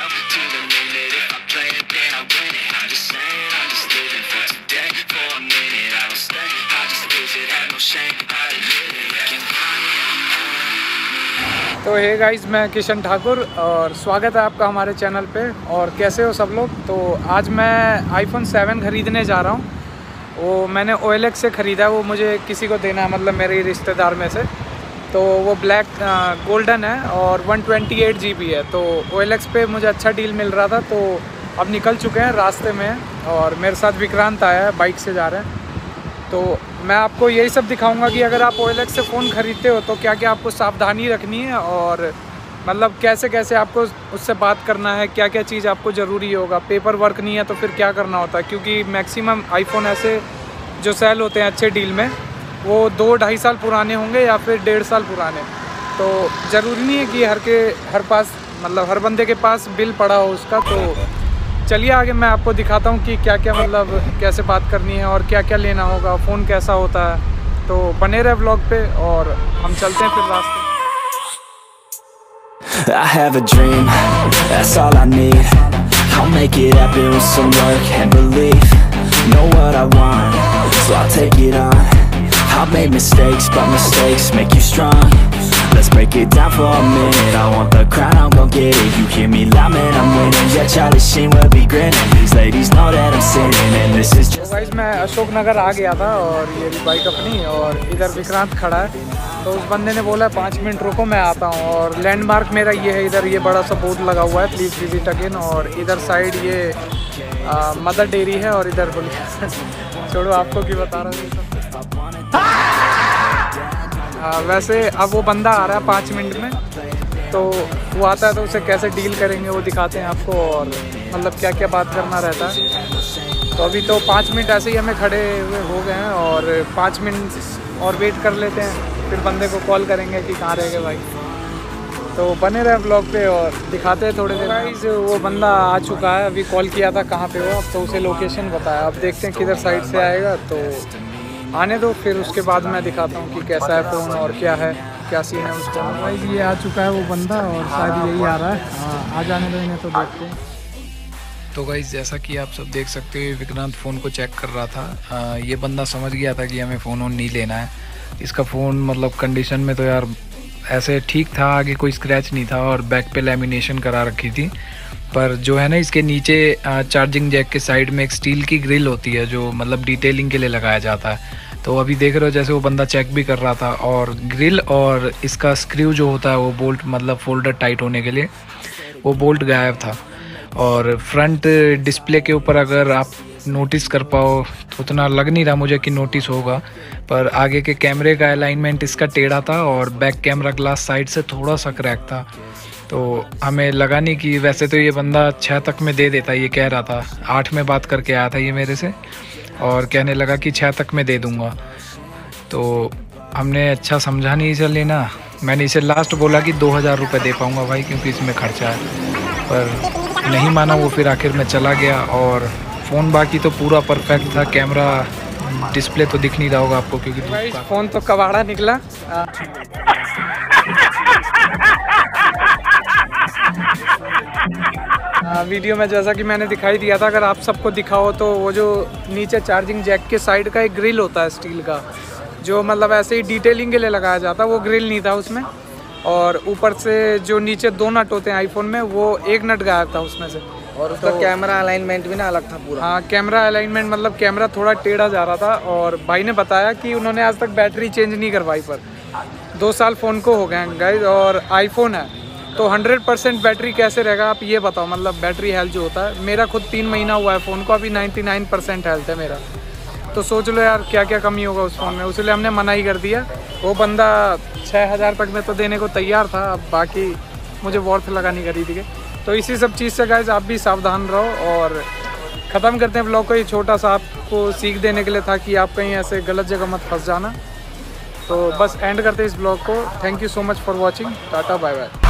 myself to the limit. If I play it, then I win it. I'm just saying, I'm just living for today. For a minute, I don't stay. I just lose it, have no shame. I admit it. तो hey guys, मैं किशन ठाकुर और स्वागत है आपका हमारे channel पे। और कैसे हो सब लोग। तो आज मैं iPhone 7 ख़रीदने जा रहा हूँ। वो मैंने OLX से ख़रीदा, वो मुझे किसी को देना है, मतलब मेरे रिश्तेदार में से। तो वो ब्लैक गोल्डन है और 128 GB है। तो OLX पे मुझे अच्छा डील मिल रहा था, तो अब निकल चुके हैं, रास्ते में हैं। और मेरे साथ विक्रांत आया है, बाइक से जा रहे हैं। तो मैं आपको यही सब दिखाऊंगा कि अगर आप OLX से फ़ोन ख़रीदते हो तो क्या क्या आपको सावधानी रखनी है, और मतलब कैसे कैसे आपको उससे बात करना है, क्या क्या चीज़ आपको ज़रूरी होगा। पेपर वर्क नहीं है तो फिर क्या करना होता है, क्योंकि मैक्सिमम आईफोन ऐसे जो सेल होते हैं अच्छे डील में, वो 2-2.5 साल पुराने होंगे या फिर 1.5 साल पुराने। तो ज़रूरी नहीं है कि हर बंदे के पास बिल पड़ा हो उसका। तो चलिए आगे मैं आपको दिखाता हूँ कि क्या क्या मतलब कैसे बात करनी है और क्या क्या लेना होगा, फ़ोन कैसा होता है। तो बने रहे व्लॉग पे और हम चलते हैं फिर रास्ते। I have a dream, that's all I need. I'll make it happen with some work and belief. Know what I want, so I'll take it on. I've made mistakes, but mistakes make you strong. Let's break it down for a minute. I want the crown, I'm gon' get it. You hear me loud, man, I'm winning. Yeah, Charlie Sheen will be grinning. These ladies know that I'm sinning, and this is just... guys, मैं अशोक नगर आ गया था और ये bike अपनी, और इधर विक्रांत खड़ा है। तो उस बंदे ने बोला 5 मिनट रुको, मैं आता हूँ। और लैंडमार्क मेरा ये है, इधर ये बड़ा सा बोर्ड लगा हुआ है, प्लीज़ विजिट अगेन। और इधर साइड ये मदर डेयरी है, और इधर बोलिए छोड़ो, आपको क्यों बता रहा हूँ। वैसे अब वो बंदा आ रहा है 5 मिनट में, तो वो आता है तो उसे कैसे डील करेंगे वो दिखाते हैं आपको, और मतलब क्या क्या बात करना रहता है। तो अभी तो 5 मिनट ऐसे ही हमें खड़े हुए हो गए हैं, और 5 मिनट और वेट कर लेते हैं, फिर बंदे को कॉल करेंगे कि कहाँ रह गए भाई। तो बने रहे ब्लॉग पे और दिखाते हैं थोड़ी देर। गाइस, वो बंदा आ चुका है, अभी कॉल किया था कहाँ पे हो, अब तो उसे लोकेशन बताया। अब देखते हैं किधर साइड से आएगा, तो आने दो, फिर उसके बाद मैं दिखाता हूँ कि कैसा है फ़ोन और क्या है, क्या सीन है उसका। भाई ये आ चुका है वो बंदा, और शायद यही आ रहा है। आ जाने दो इन्हें, तो देखते हैं। तो गाइस, जैसा कि आप सब देख सकते हो, विक्रांत फ़ोन को चेक कर रहा था। ये बंदा समझ गया था कि हमें फ़ोन नहीं लेना है। इसका फ़ोन मतलब कंडीशन में तो यार ऐसे ठीक था, आगे कोई स्क्रैच नहीं था, और बैक पे लैमिनेशन करा रखी थी। पर जो है ना, इसके नीचे चार्जिंग जैक के साइड में एक स्टील की ग्रिल होती है, जो मतलब डिटेलिंग के लिए लगाया जाता है। तो अभी देख रहे हो, जैसे वो बंदा चेक भी कर रहा था, और ग्रिल और इसका स्क्रू जो होता है वो बोल्ट, मतलब फोल्डर टाइट होने के लिए, वो बोल्ट गायब था। और फ्रंट डिस्प्ले के ऊपर अगर आप नोटिस कर पाओ तो उतना लग नहीं रहा मुझे कि नोटिस होगा, पर आगे के कैमरे का अलाइनमेंट इसका टेढ़ा था, और बैक कैमरा ग्लास साइड से थोड़ा सा क्रैक था। तो हमें लगा नहीं कि, वैसे तो ये बंदा 6 तक में दे देता, ये कह रहा था। 8 में बात करके आया था ये मेरे से, और कहने लगा कि 6 तक में दे दूंगा। तो हमने अच्छा समझा नहीं इसे लेना। मैंने इसे लास्ट बोला कि 2000 रुपये दे पाऊंगा भाई, क्योंकि इसमें खर्चा है, पर नहीं माना वो। फिर आखिर में चला गया, और फ़ोन बाकी तो पूरा परफेक्ट था। कैमरा डिस्प्ले तो दिख नहीं रहा होगा आपको, क्योंकि फ़ोन तो कबाड़ा निकला। वीडियो में जैसा कि मैंने दिखाई दिया था, अगर आप सबको दिखाओ तो वो जो नीचे चार्जिंग जैक के साइड का एक ग्रिल होता है स्टील का, जो मतलब ऐसे ही डिटेलिंग के लिए लगाया जाता है, वो ग्रिल नहीं था उसमें। और ऊपर से जो नीचे 2 नट होते हैं आईफोन में, वो 1 नट गायब था उसमें से। और उसका तो कैमरा अलाइनमेंट भी ना अलग था पूरा। हाँ, कैमरा अलाइनमेंट मतलब कैमरा थोड़ा टेढ़ा जा रहा था। और भाई ने बताया कि उन्होंने आज तक बैटरी चेंज नहीं करवाई, पर 2 साल फ़ोन को हो गए हैं गाइस, और आईफोन है तो 100% बैटरी कैसे रहेगा आप ये बताओ। मतलब बैटरी हेल्थ जो होता है, मेरा खुद 3 महीना हुआ है फ़ोन को, अभी 99% हेल्थ है मेरा। तो सोच लो यार क्या क्या कमी होगा उस फ़ोन में, इसलिए हमने मना ही कर दिया। वो बंदा 6000 तक में तो देने को तैयार था, अब बाकी मुझे वर्थ लगा नहीं खरीद के। तो इसी सब चीज़ से गाइस आप भी सावधान रहो। और ख़त्म करते हैं ब्लॉग को। ये छोटा सा आपको सीख देने के लिए था कि आप कहीं ऐसे गलत जगह मत फंस जाना। तो बस एंड करते हैं इस ब्लॉग को। Thank you so much for watching. Tata bye bye.